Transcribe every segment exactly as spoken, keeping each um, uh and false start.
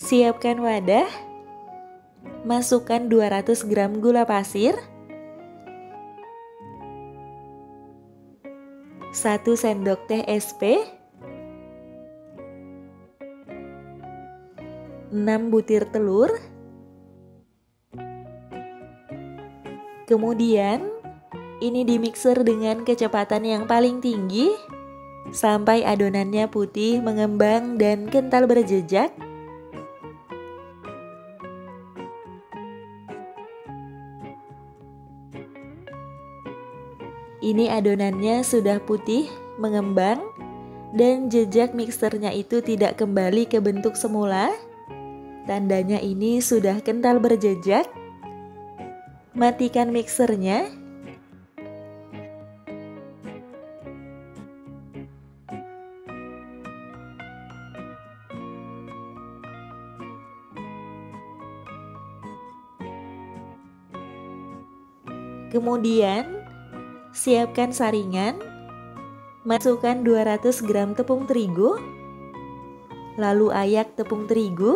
Siapkan wadah. Masukkan dua ratus gram gula pasir, satu sendok teh es pe, enam butir telur. Kemudian ini dimixer dengan kecepatan yang paling tinggi sampai adonannya putih, mengembang, dan kental berjejak. Ini adonannya sudah putih, mengembang, dan jejak mixernya itu tidak kembali ke bentuk semula. Tandanya ini sudah kental berjejak. Matikan mixernya. Kemudian siapkan saringan, masukkan dua ratus gram tepung terigu, lalu ayak tepung terigu,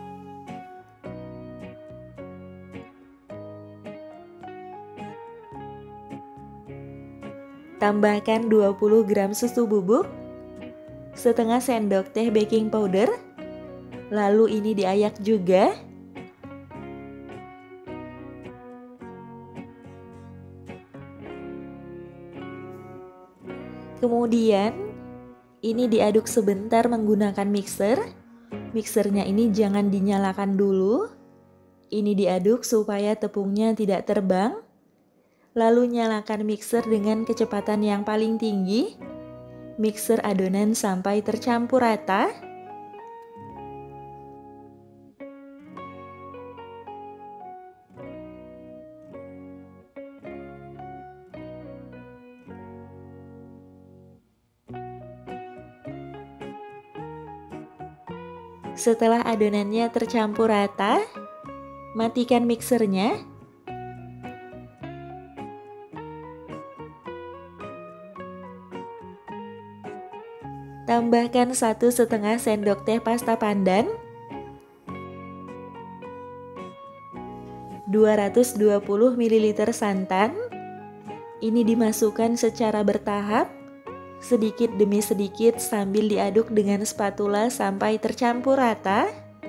tambahkan dua puluh gram susu bubuk, setengah sendok teh baking powder, lalu ini diayak juga. Kemudian ini diaduk sebentar menggunakan mixer. Mixernya ini jangan dinyalakan dulu. Ini diaduk supaya tepungnya tidak terbang. Lalu nyalakan mixer dengan kecepatan yang paling tinggi. Mixer adonan sampai tercampur rata. Setelah adonannya tercampur rata, matikan mixernya. Tambahkan satu setengah sendok teh pasta pandan, dua ratus dua puluh mililiter santan. Ini dimasukkan secara bertahap, sedikit demi sedikit sambil diaduk dengan spatula sampai tercampur rata.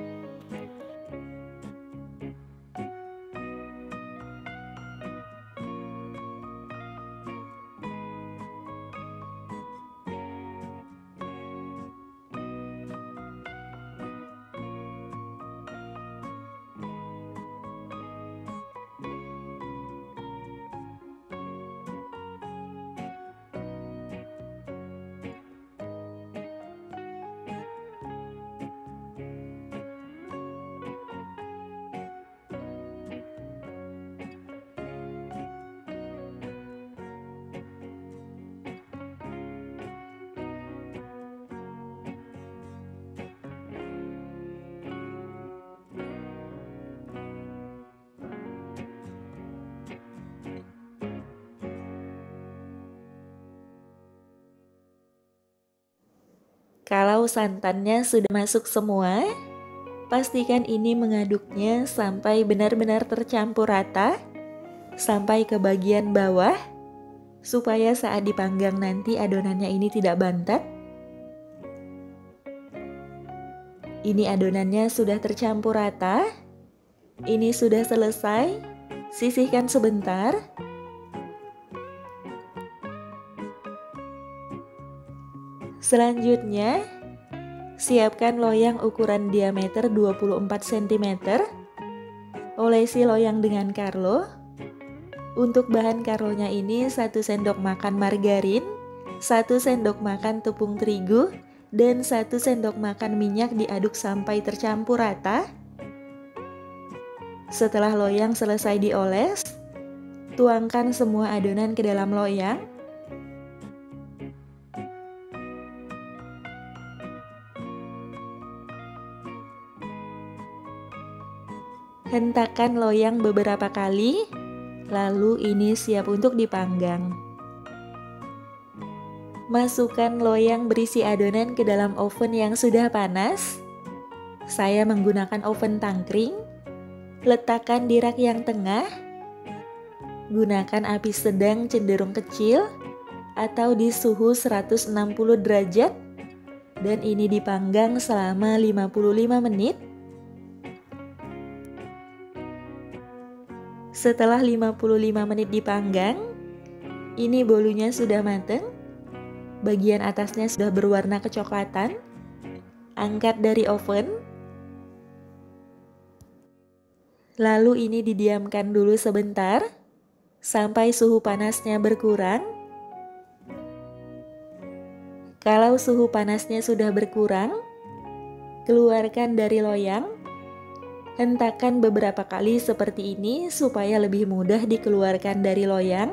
Kalau santannya sudah masuk semua, pastikan ini mengaduknya sampai benar-benar tercampur rata, sampai ke bagian bawah, supaya saat dipanggang nanti adonannya ini tidak bantat. Ini adonannya sudah tercampur rata, ini sudah selesai, sisihkan sebentar. Selanjutnya, siapkan loyang ukuran diameter dua puluh empat sentimeter. Olesi loyang dengan karlo. Untuk bahan karlonya ini satu sendok makan margarin, satu sendok makan tepung terigu, dan satu sendok makan minyak diaduk sampai tercampur rata. Setelah loyang selesai dioles, tuangkan semua adonan ke dalam loyang. Hentakkan loyang beberapa kali, lalu ini siap untuk dipanggang. Masukkan loyang berisi adonan ke dalam oven yang sudah panas. saya menggunakan oven tangkring. Letakkan di rak yang tengah. Gunakan api sedang cenderung kecil atau di suhu seratus enam puluh derajat. Dan ini dipanggang selama lima puluh lima menit. Setelah lima puluh lima menit dipanggang, ini bolunya sudah matang. Bagian atasnya sudah berwarna kecoklatan. Angkat dari oven. Lalu ini didiamkan dulu sebentar sampai suhu panasnya berkurang. Kalau suhu panasnya sudah berkurang, keluarkan dari loyang. Hentakan beberapa kali seperti ini supaya lebih mudah dikeluarkan dari loyang.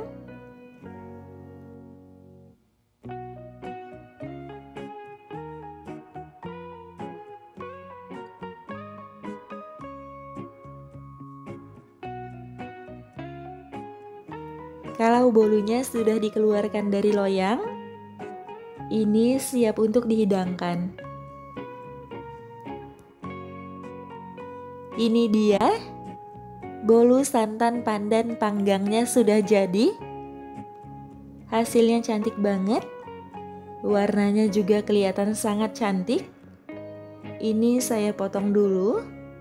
Kalau bolunya sudah dikeluarkan dari loyang, ini siap untuk dihidangkan. Ini dia, bolu santan pandan panggangnya sudah jadi. Hasilnya cantik banget. Warnanya juga kelihatan sangat cantik. Ini saya potong dulu.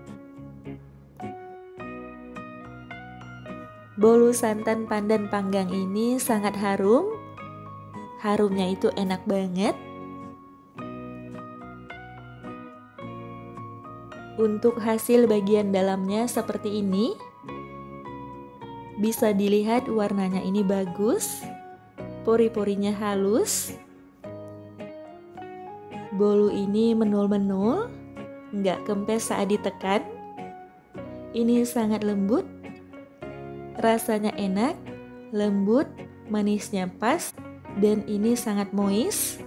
Bolu santan pandan panggang ini sangat harum. Harumnya itu enak banget. Untuk hasil bagian dalamnya seperti ini. Bisa dilihat warnanya ini bagus. Pori-porinya halus. Bolu ini menul-menul, nggak kempes saat ditekan. Ini sangat lembut. Rasanya enak, lembut, manisnya pas, dan ini sangat moist.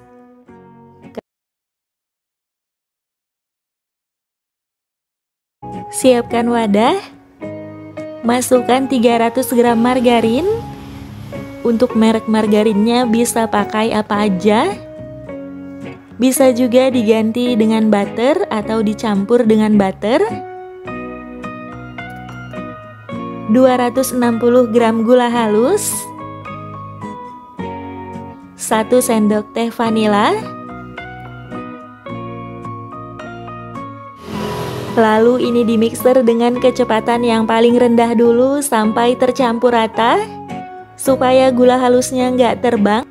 Siapkan wadah. Masukkan tiga ratus gram margarin. Untuk merek margarinnya bisa pakai apa aja. Bisa juga diganti dengan butter atau dicampur dengan butter. dua ratus enam puluh gram gula halus, satu sendok teh vanila, lalu ini dimixer dengan kecepatan yang paling rendah dulu sampai tercampur rata, supaya gula halusnya nggak terbang.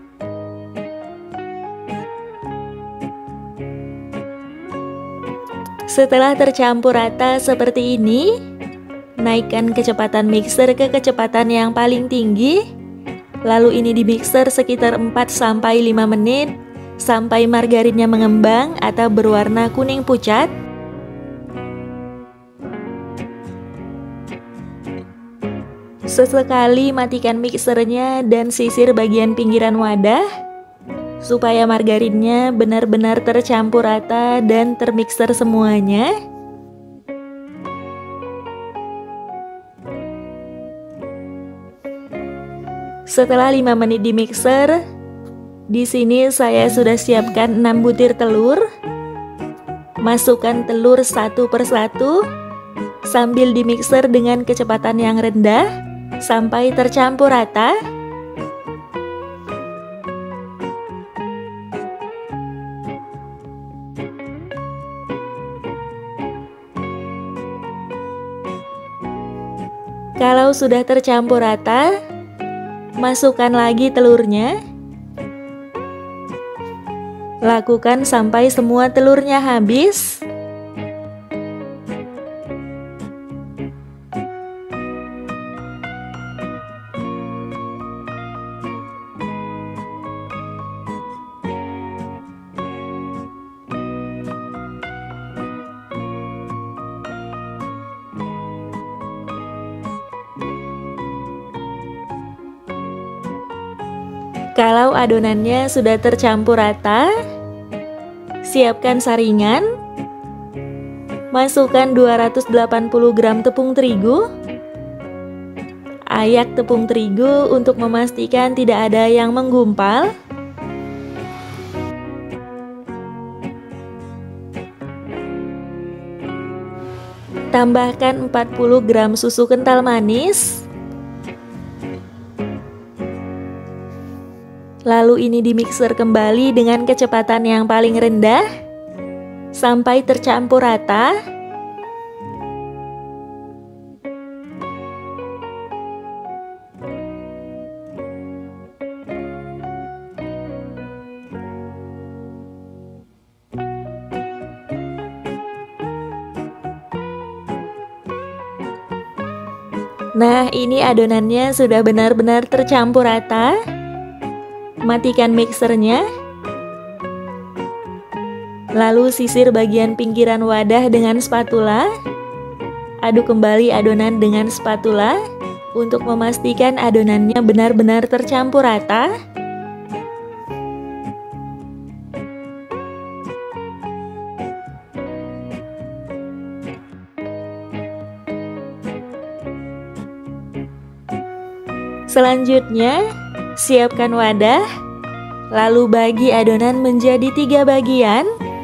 Setelah tercampur rata seperti ini, naikkan kecepatan mixer ke kecepatan yang paling tinggi. Lalu ini dimixer sekitar empat sampai lima menit sampai margarinnya mengembang atau berwarna kuning pucat. Sesekali matikan mixernya dan sisir bagian pinggiran wadah supaya margarinnya benar-benar tercampur rata dan termixer semuanya. Setelah lima menit di mixer, di sini saya sudah siapkan enam butir telur. Masukkan telur satu persatu sambil di mixer dengan kecepatan yang rendah sampai tercampur rata. Kalau sudah tercampur rata, masukkan lagi telurnya. Lakukan sampai semua telurnya habis. Kalau adonannya sudah tercampur rata, siapkan saringan. Masukkan dua ratus delapan puluh gram tepung terigu. Ayak tepung terigu untuk memastikan tidak ada yang menggumpal. Tambahkan empat puluh gram susu kental manis. Lalu ini dimixer kembali dengan kecepatan yang paling rendah sampai tercampur rata. Nah, ini adonannya sudah benar-benar tercampur rata. Matikan mixernya. Lalu sisir bagian pinggiran wadah dengan spatula. Aduk kembali adonan dengan spatula untuk memastikan adonannya benar-benar tercampur rata. Selanjutnya, siapkan wadah, lalu bagi adonan menjadi tiga bagian.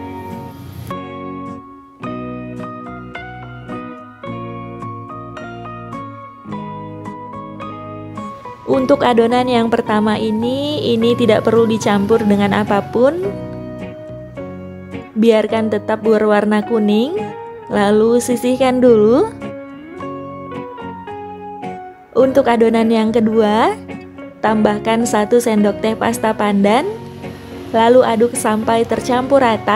Untuk adonan yang pertama ini, ini tidak perlu dicampur dengan apapun. Biarkan tetap berwarna kuning, lalu sisihkan dulu. Untuk adonan yang kedua, tambahkan satu sendok teh pasta pandan, lalu aduk sampai tercampur rata.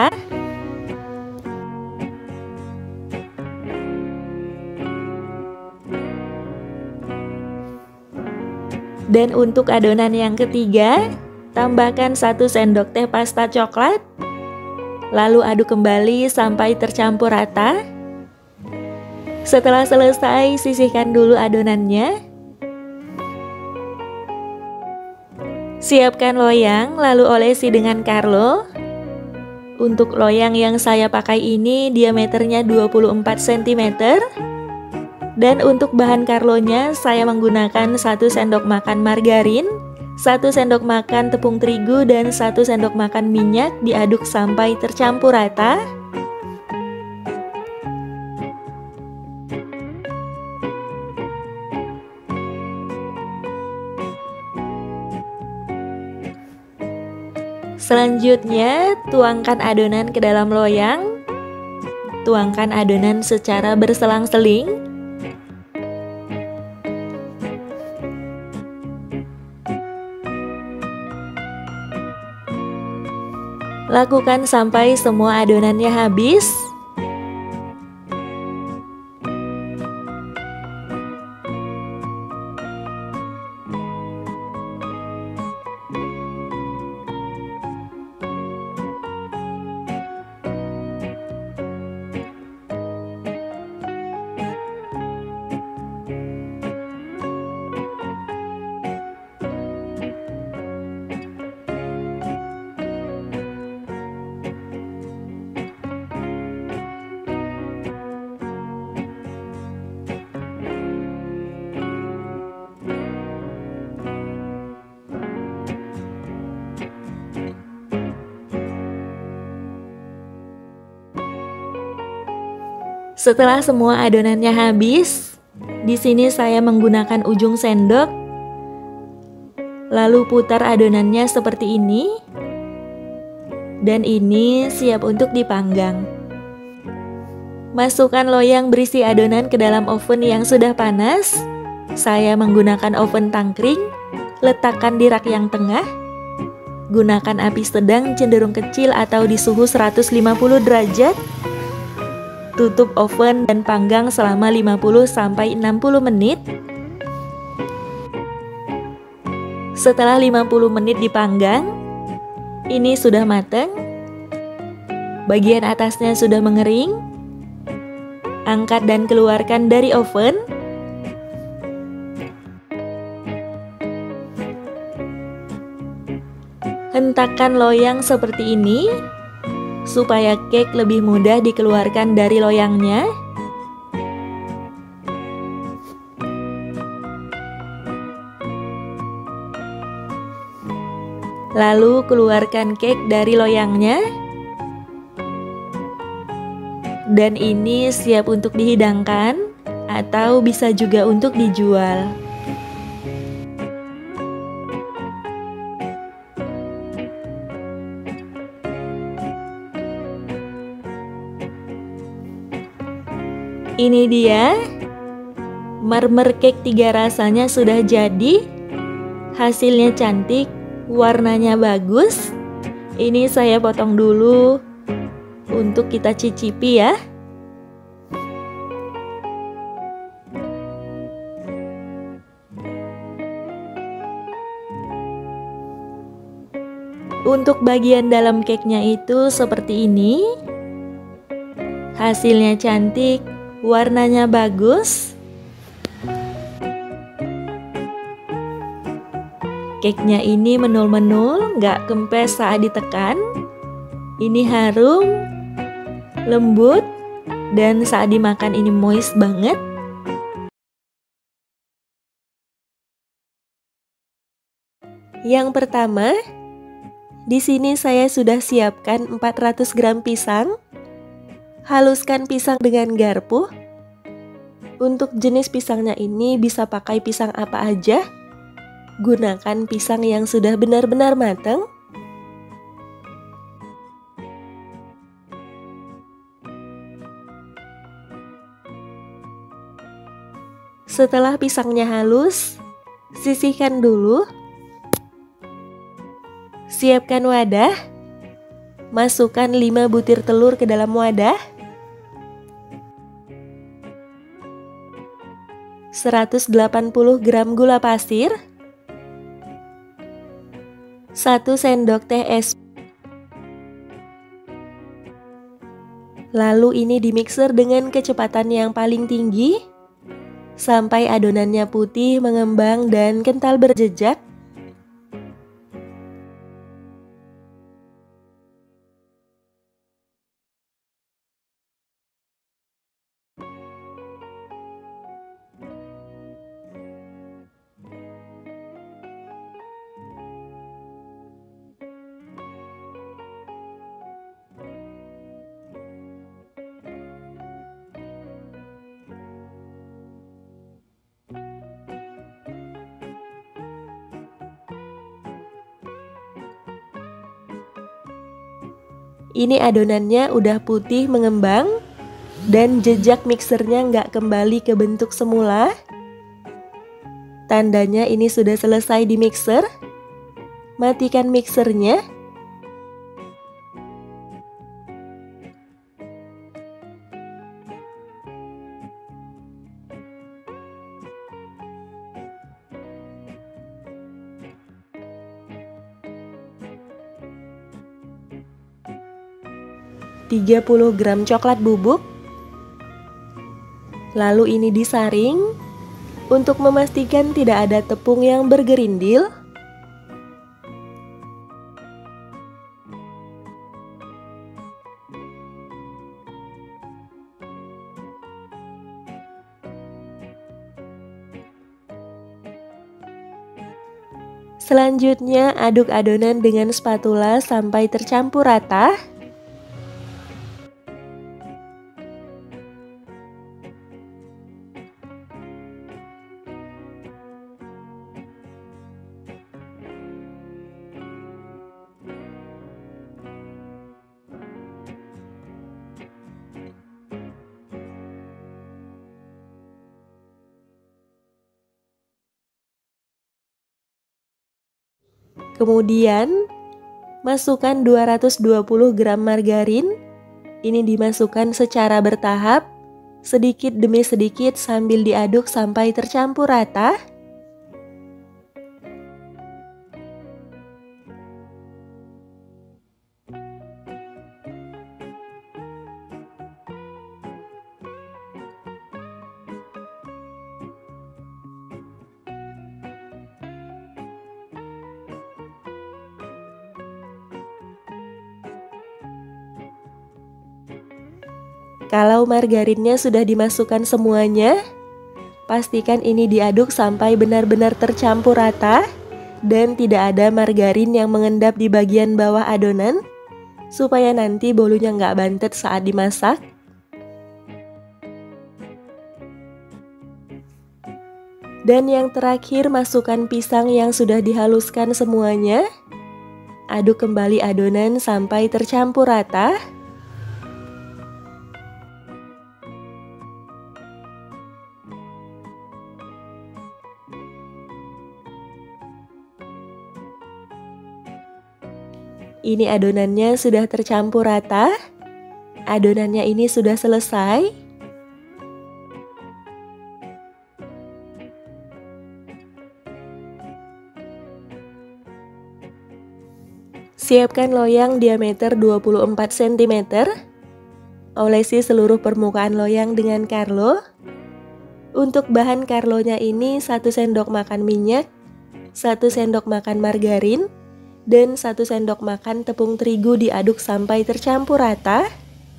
Dan untuk adonan yang ketiga, tambahkan satu sendok teh pasta coklat, lalu aduk kembali sampai tercampur rata. Setelah selesai, sisihkan dulu adonannya. Siapkan loyang, lalu olesi dengan Carlo. Untuk loyang yang saya pakai ini diameternya dua puluh empat sentimeter. Dan untuk bahan Carlonya saya menggunakan satu sendok makan margarin, satu sendok makan tepung terigu, dan satu sendok makan minyak. Diaduk sampai tercampur rata. Selanjutnya, tuangkan adonan ke dalam loyang. Tuangkan adonan secara berselang-seling. Lakukan sampai semua adonannya habis. Setelah semua adonannya habis, di sini saya menggunakan ujung sendok. Lalu putar adonannya seperti ini. Dan ini siap untuk dipanggang. Masukkan loyang berisi adonan ke dalam oven yang sudah panas. Saya menggunakan oven tangkring. Letakkan di rak yang tengah. Gunakan api sedang cenderung kecil atau di suhu seratus lima puluh derajat. Tutup oven dan panggang selama lima puluh sampai enam puluh menit. Setelah lima puluh menit dipanggang, ini sudah matang. Bagian atasnya sudah mengering. Angkat dan keluarkan dari oven. Hentakkan loyang seperti ini supaya cake lebih mudah dikeluarkan dari loyangnya. Lalu keluarkan cake dari loyangnya. Dan ini siap untuk dihidangkan atau bisa juga untuk dijual. Ini dia, marmer cake tiga rasanya sudah jadi. Hasilnya cantik, warnanya bagus. Ini saya potong dulu untuk kita cicipi ya. Untuk bagian dalam cake-nya itu seperti ini. Hasilnya cantik, warnanya bagus. Cake-nya ini menul-menul, nggak kempes saat ditekan. Ini harum, lembut, dan saat dimakan ini moist banget. Yang pertama, di sini saya sudah siapkan empat ratus gram pisang. Haluskan pisang dengan garpu. Untuk jenis pisangnya ini bisa pakai pisang apa aja. Gunakan pisang yang sudah benar-benar matang. Setelah pisangnya halus, sisihkan dulu. Siapkan wadah. Masukkan lima butir telur ke dalam wadah. seratus delapan puluh gram gula pasir. satu sendok teh es. Lalu ini dimixer dengan kecepatan yang paling tinggi sampai adonannya putih, mengembang, dan kental berjejak. Ini adonannya udah putih mengembang dan jejak mixernya nggak kembali ke bentuk semula. Tandanya ini sudah selesai di mixer. Matikan mixernya. tiga puluh gram coklat bubuk. Lalu ini disaring untuk memastikan tidak ada tepung yang bergerindil. Selanjutnya aduk adonan dengan spatula sampai tercampur rata. Kemudian, masukkan dua ratus dua puluh gram margarin. Ini dimasukkan secara bertahap, sedikit demi sedikit sambil diaduk sampai tercampur rata. Kalau margarinnya sudah dimasukkan semuanya, pastikan ini diaduk sampai benar-benar tercampur rata dan tidak ada margarin yang mengendap di bagian bawah adonan, supaya nanti bolunya nggak bantet saat dimasak. Dan yang terakhir, masukkan pisang yang sudah dihaluskan semuanya. Aduk kembali adonan sampai tercampur rata. Ini adonannya sudah tercampur rata. Adonannya ini sudah selesai. Siapkan loyang diameter dua puluh empat sentimeter. Olesi seluruh permukaan loyang dengan Carlo. Untuk bahan Carlonya ini satu sendok makan minyak, satu sendok makan margarin, dan satu sendok makan tepung terigu diaduk sampai tercampur rata.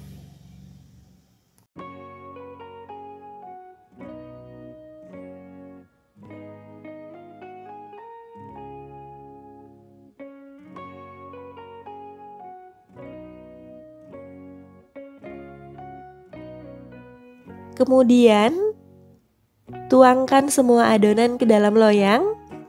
Kemudian, tuangkan semua adonan ke dalam loyang.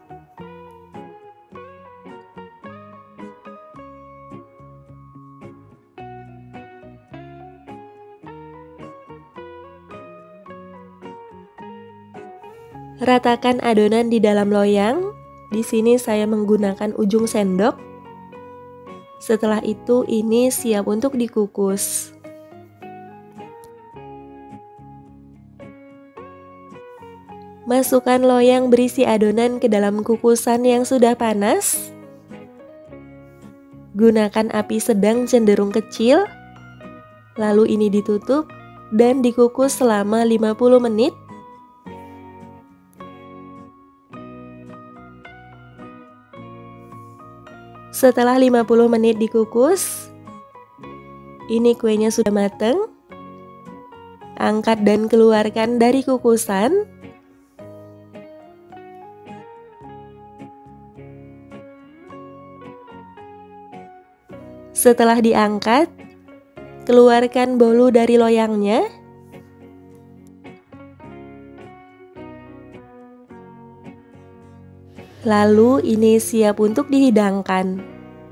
Ratakan adonan di dalam loyang. Di sini saya menggunakan ujung sendok. Setelah itu, ini siap untuk dikukus. Masukkan loyang berisi adonan ke dalam kukusan yang sudah panas. Gunakan api sedang cenderung kecil. Lalu ini ditutup dan dikukus selama lima puluh menit. Setelah lima puluh menit dikukus, ini kuenya sudah matang. Angkat dan keluarkan dari kukusan. Setelah diangkat, keluarkan bolu dari loyangnya. Lalu ini siap untuk dihidangkan.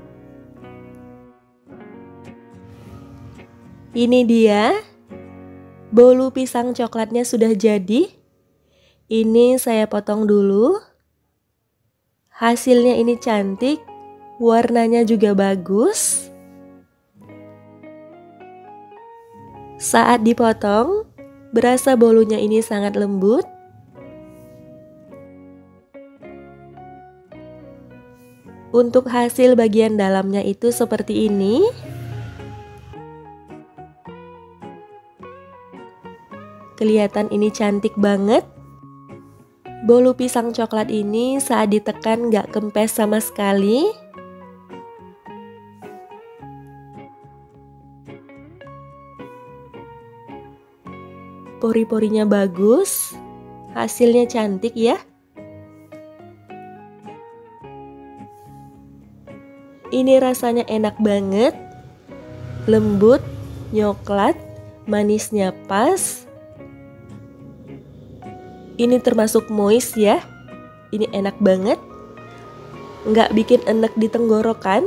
Ini dia, bolu pisang coklatnya sudah jadi. Ini saya potong dulu. Hasilnya ini cantik, warnanya juga bagus. Saat dipotong, berasa bolunya ini sangat lembut. Untuk hasil bagian dalamnya itu seperti ini. Kelihatan ini cantik banget. Bolu pisang coklat ini saat ditekan gak kempes sama sekali. Pori-porinya bagus, hasilnya cantik ya. Ini rasanya enak banget, lembut, nyoklat, manisnya pas. Ini termasuk moist ya, ini enak banget, nggak bikin enek di tenggorokan.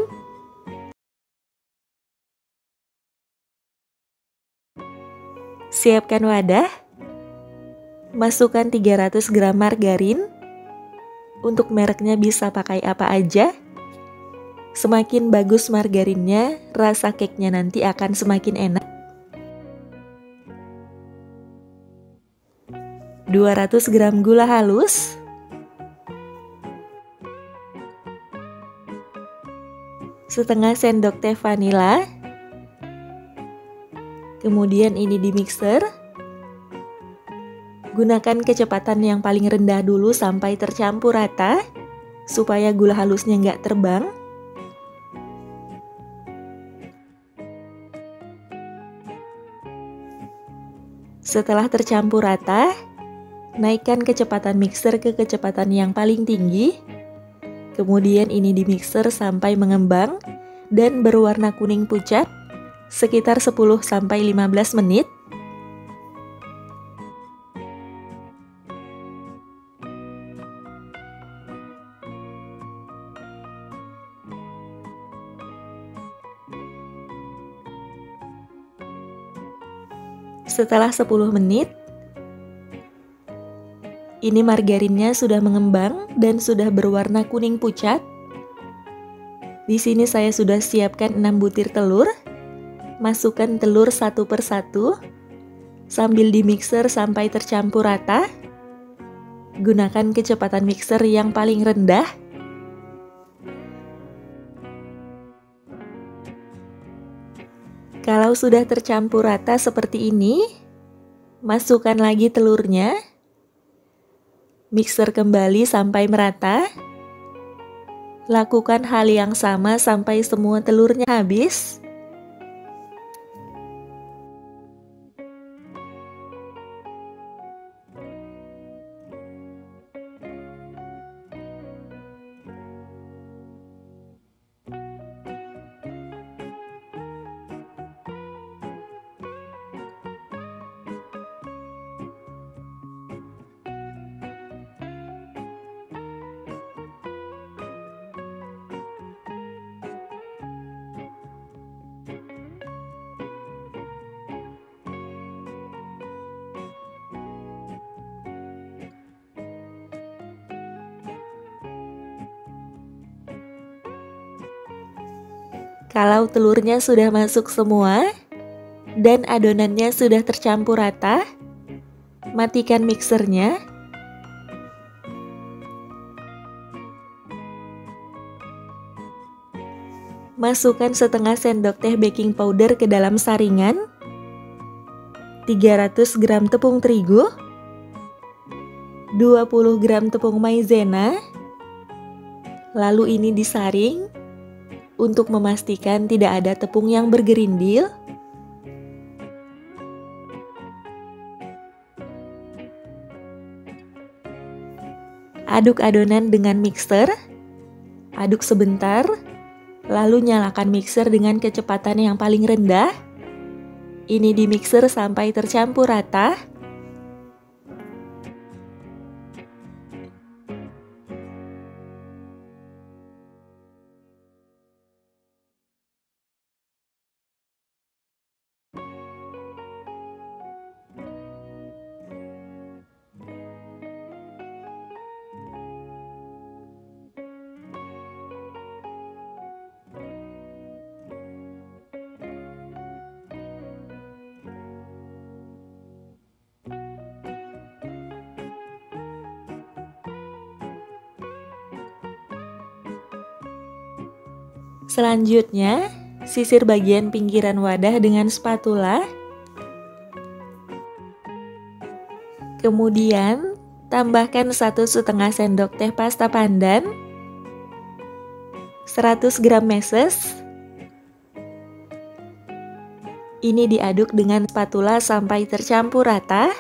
Siapkan wadah, masukkan tiga ratus gram margarin. Untuk mereknya bisa pakai apa aja. Semakin bagus margarinnya, rasa cake-nya nanti akan semakin enak. dua ratus gram gula halus. Setengah sendok teh vanila. Kemudian ini di mixer. Gunakan kecepatan yang paling rendah dulu sampai tercampur rata, supaya gula halusnya nggak terbang. Setelah tercampur rata, naikkan kecepatan mixer ke kecepatan yang paling tinggi. Kemudian ini di mixer sampai mengembang dan berwarna kuning pucat. Sekitar sepuluh sampai lima belas menit. Setelah sepuluh menit, ini margarinnya sudah mengembang dan sudah berwarna kuning pucat. Di sini saya sudah siapkan enam butir telur. Masukkan telur satu persatu sambil dimixer sampai tercampur rata. Gunakan kecepatan mixer yang paling rendah. Kalau sudah tercampur rata seperti ini, masukkan lagi telurnya. Mixer kembali sampai merata. Lakukan hal yang sama sampai semua telurnya habis. Kalau telurnya sudah masuk semua dan adonannya sudah tercampur rata, matikan mixernya. Masukkan setengah sendok teh baking powder ke dalam saringan, tiga ratus gram tepung terigu, dua puluh gram tepung maizena, lalu ini disaring untuk memastikan tidak ada tepung yang bergerindil. Aduk adonan dengan mixer, aduk sebentar, lalu nyalakan mixer dengan kecepatan yang paling rendah. Ini di mixer sampai tercampur rata. Selanjutnya, sisir bagian pinggiran wadah dengan spatula. Kemudian, tambahkan satu setengah sendok teh pasta pandan, seratus gram meses. Ini diaduk dengan spatula sampai tercampur rata.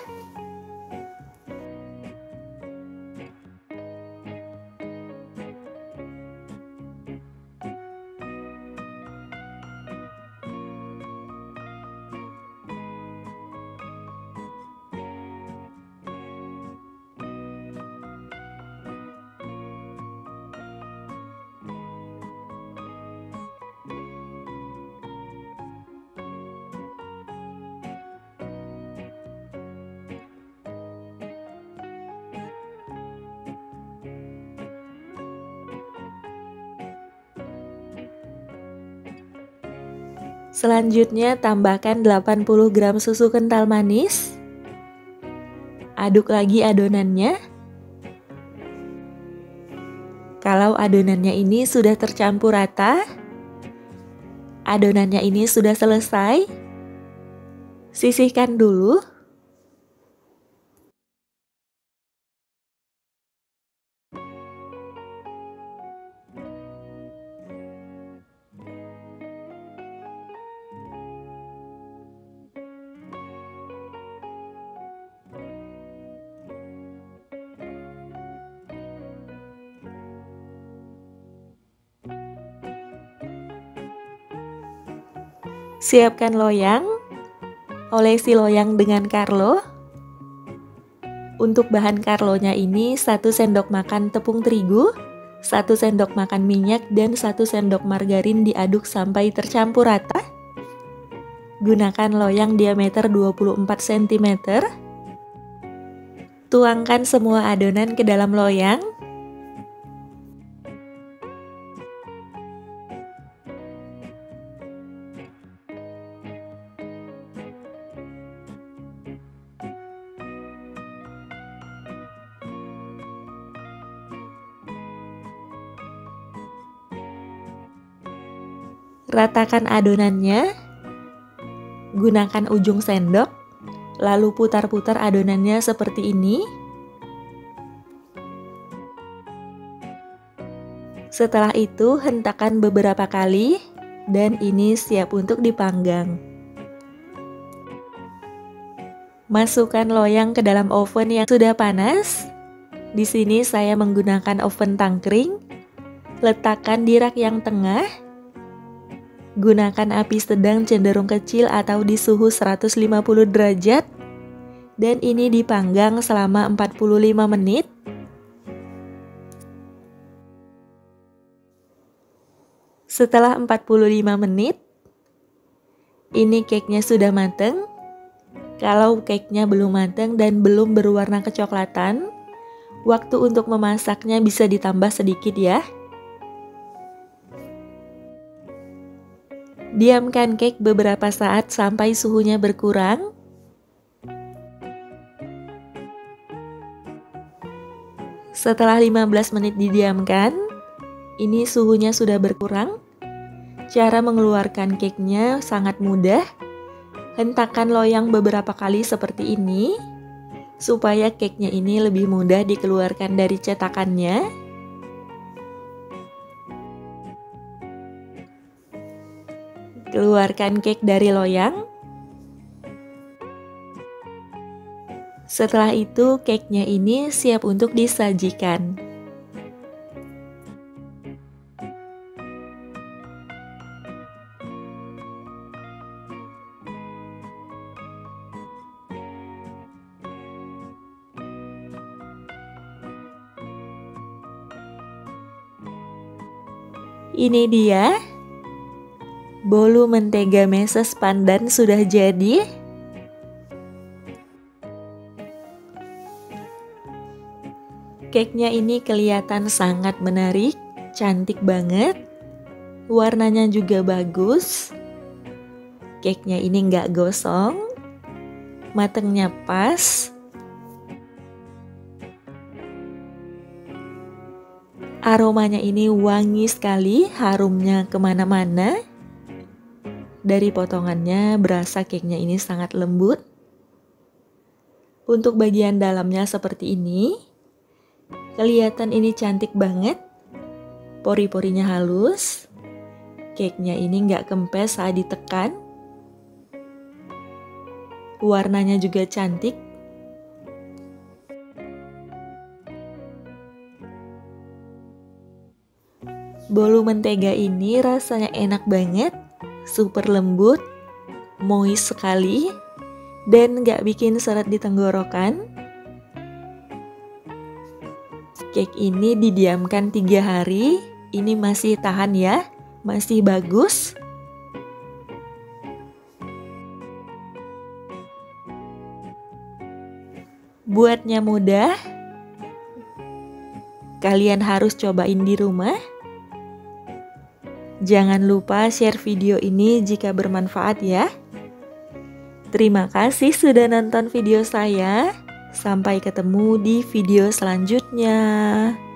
Selanjutnya tambahkan delapan puluh gram susu kental manis. Aduk lagi adonannya. Kalau adonannya ini sudah tercampur rata, adonannya ini sudah selesai, sisihkan dulu. Siapkan loyang, olesi loyang dengan Carlo. Untuk bahan Carlonya ini satu sendok makan tepung terigu, satu sendok makan minyak, dan satu sendok margarin diaduk sampai tercampur rata. Gunakan loyang diameter dua puluh empat sentimeter. Tuangkan semua adonan ke dalam loyang. Ratakan adonannya. Gunakan ujung sendok, lalu putar-putar adonannya seperti ini. Setelah itu hentakkan beberapa kali dan ini siap untuk dipanggang. Masukkan loyang ke dalam oven yang sudah panas. Di sini saya menggunakan oven tangkring. Letakkan di rak yang tengah. Gunakan api sedang cenderung kecil atau di suhu seratus lima puluh derajat. Dan ini dipanggang selama empat puluh lima menit. Setelah empat puluh lima menit, ini cake-nya sudah matang. Kalau cake-nya belum matang dan belum berwarna kecoklatan, waktu untuk memasaknya bisa ditambah sedikit ya. Diamkan cake beberapa saat sampai suhunya berkurang. Setelah lima belas menit didiamkan, ini suhunya sudah berkurang. Cara mengeluarkan cake-nya sangat mudah. Hentakkan loyang beberapa kali seperti ini, supaya cake-nya ini lebih mudah dikeluarkan dari cetakannya. Keluarkan cake dari loyang. Setelah itu cake-nya ini siap untuk disajikan. Ini dia. Bolu mentega meses pandan sudah jadi. Cake-nya ini kelihatan sangat menarik, cantik banget. Warnanya juga bagus. Cake-nya ini nggak gosong. Matangnya pas. Aromanya ini wangi sekali, harumnya kemana-mana. Dari potongannya berasa cake-nya ini sangat lembut. Untuk bagian dalamnya seperti ini. Kelihatan ini cantik banget. Pori-porinya halus. Cake-nya ini nggak kempes saat ditekan. Warnanya juga cantik. Bolu mentega ini rasanya enak banget. Super lembut, moist sekali, dan gak bikin seret di tenggorokan. Cake ini didiamkan tiga hari, ini masih tahan ya, masih bagus. Buatnya mudah, kalian harus cobain di rumah. Jangan lupa share video ini jika bermanfaat ya. Terima kasih sudah nonton video saya. Sampai ketemu di video selanjutnya.